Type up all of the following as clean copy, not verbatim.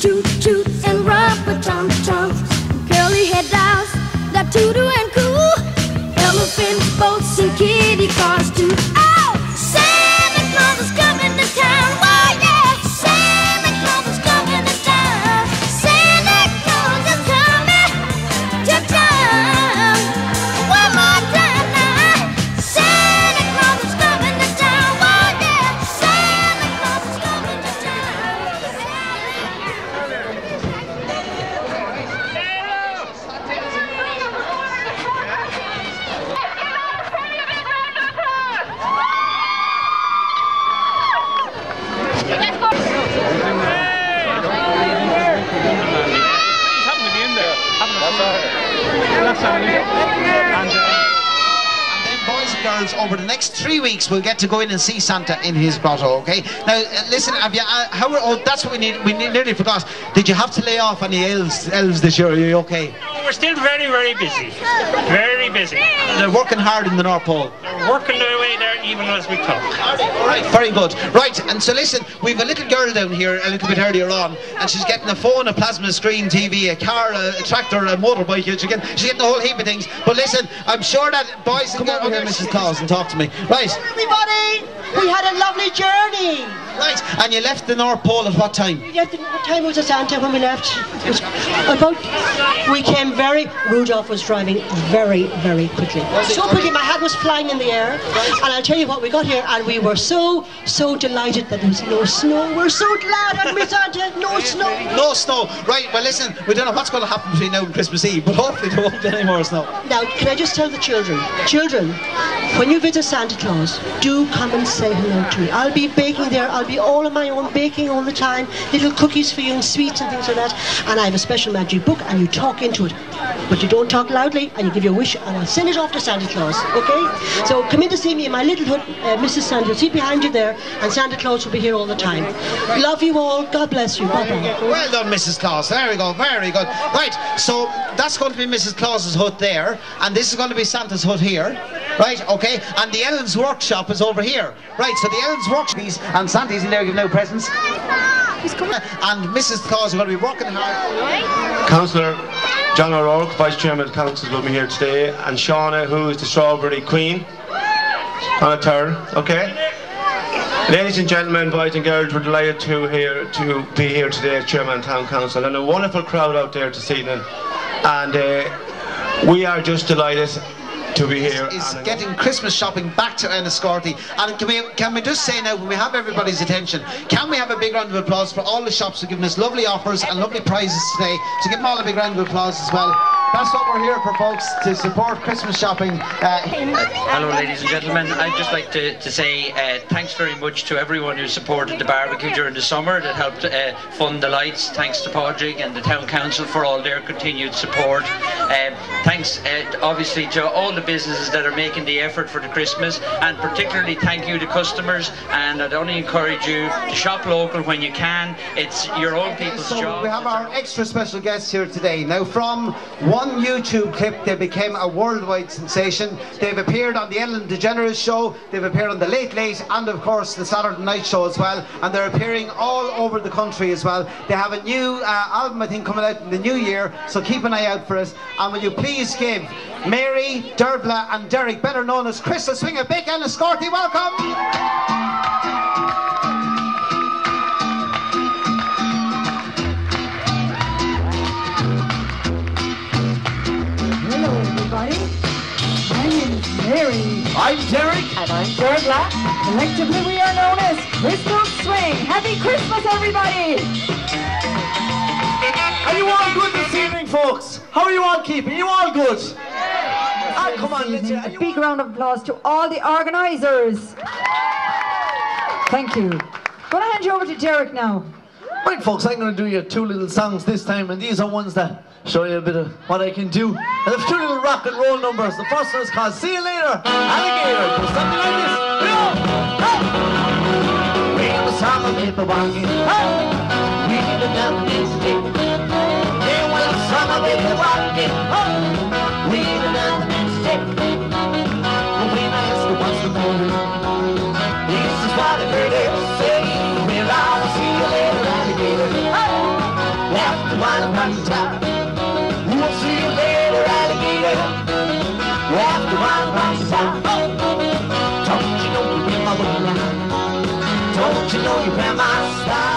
toot toot and rubber tum tum. Curly head dolls that toodoo and coo. Elephant boats and kitty cars too. Oh, Santa Claus is coming to town. Oh yeah, Santa Claus is coming to town. Santa Claus is coming to town. One more time now. Santa Claus is coming to town. Oh yeah, Santa Claus is coming to town. Boys and girls, over the next 3 weeks we'll get to go in and see Santa in his grotto, okay? Now, listen, have you, that's what we nearly forgot. Did you have to lay off any elves this year? Are you okay? No, we're still very, very busy. Very busy. They're working hard in the North Pole. We're working their way there even as we talk. All right, very good. Right, and so listen, we've a little girl down here a little bit earlier on, and she's getting a phone, a plasma screen TV, a car, a tractor, a motorbike. She's getting a whole heap of things. But listen, I'm sure that boys and girls... Come over here, Mrs. Claus, and talk to me. Right. Everybody, we had a lovely journey. Right, and you left the North Pole at what time? What time was it, Santa, when we left? It was we came Rudolph was driving very, very quickly. So quickly, my hat was flying in the air. And I'll tell you what, we got here and we were so delighted that there was no snow. We're so glad, and we Santa, no snow. No snow. Right, well listen, we don't know what's going to happen between now and Christmas Eve, but hopefully there won't be any more snow. Now, can I just tell the children, when you visit Santa Claus, do come and say hello to me. I'll be baking there. I'll be all on my own, baking all the time, little cookies for you and sweets and things like that. And I have a special magic book, and you talk into it. But you don't talk loudly, and you give your wish, and I'll send it off to Santa Claus, okay? So come in to see me in my little hut, Mrs. Santa. You'll see behind you there, and Santa Claus will be here all the time. Love you all. God bless you. Bye-bye. Well done, Mrs. Claus. There we go. Very good. Right, so that's going to be Mrs. Claus's hut there, and this is going to be Santa's hut here. Right, okay, and the Elves Workshop is over here. Right, so the Elves Workshop, and Santa's in there giving out presents. He's coming. And Mrs. Claus is going to be working hard. Councillor John O'Rourke, Vice Chairman of the Council, is with me here today, and Shauna, who is the Strawberry Queen, on a turn, okay? Ladies and gentlemen, boys and girls, we're delighted to be here today as Chairman of Town Council, and a wonderful crowd out there this evening, and we are just delighted to be here. Is getting Christmas shopping back to Enniscorthy. And can we just say now, when we have everybody's attention, can we have a big round of applause for all the shops who have given us lovely offers and lovely prizes today? So give them all a big round of applause as well. That's what we're here for, folks, to support Christmas shopping. Hello, ladies and gentlemen. I'd just like to say thanks very much to everyone who supported the barbecue during the summer, that helped fund the lights. Thanks to Padraig and the Town Council for all their continued support. Thanks, obviously, to all the businesses that are making the effort for the Christmas, and particularly thank you to customers. And I'd only encourage you to shop local when you can. It's your own people's job. We have our extra special guests here today. Now, from one YouTube clip, they became a worldwide sensation. They've appeared on the Ellen DeGeneres show, they've appeared on the Late Late, and of course the Saturday Night Show as well, and they're appearing all over the country as well. They have a new album, I think, coming out in the new year, so keep an eye out for it. And will you please give Mary, Derbla and Derek, better known as Chris, a swing a big Enniscorthy. Welcome! My name is Mary. I'm Derek. And I'm Derbla. Collectively we are known as Crystal Swing. Happy Christmas, everybody! Are you all good this evening, folks? How are you all keeping? Are you all good? Ah, come on, let's a big round of applause to all the organisers. Thank you. I'm going to hand you over to Derek now. Right, folks, I'm going to do you two little songs this time, and these are ones that show you a bit of what I can do. And there's two little rock and roll numbers. The first one is called See You Later, Alligator. It goes something like this. We have a song of paper walking. We need a dancing stick. They want a song of paper walking. We need a dancing stick. But we may ask you what's the matter. This is what I heard it say. Well, I'll see you later, alligator. wine across the top. You won't see a bear or alligator. You have to wine across the top. Don't you know your grandmother around? Don't you know your grandma's style?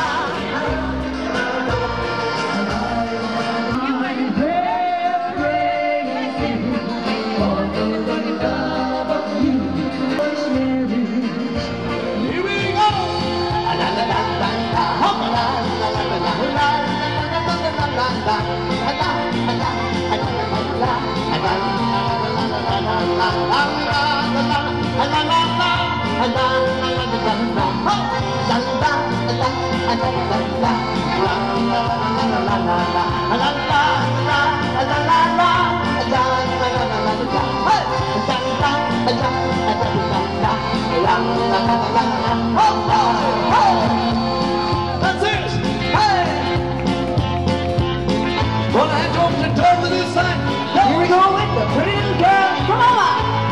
That's it! Hey! Well, I hope to turn to this side. Here we go with the pretty little girl from Mama.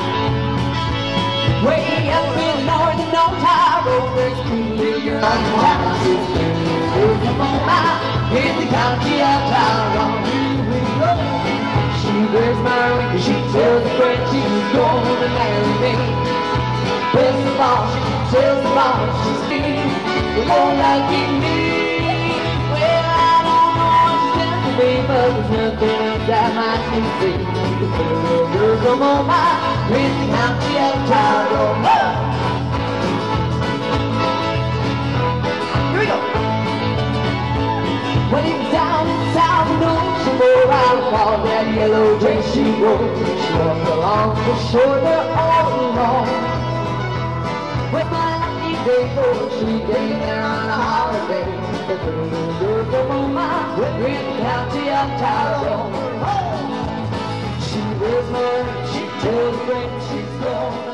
Way up in northern Ontario, there's two little girls on the town. Come on out in the county of Tyrone. Here we go. She wears my ring, she tells the friend she's gonna marry me. Best of all, she tells the boss she's free. We won't like it me. Well, I don't know what she's telling me, but there's nothing else that might be free. The little girl from Omaha, in the county of Tyrone. Here we go. When he was down in the south, you know, she wore out all that yellow dress she wore. She walked along the shore there all alone. With my lucky day, oh, she came there on a holiday. The little girl from Omaha, in the county of Tyrone. She wears her, she tells friends she's gonna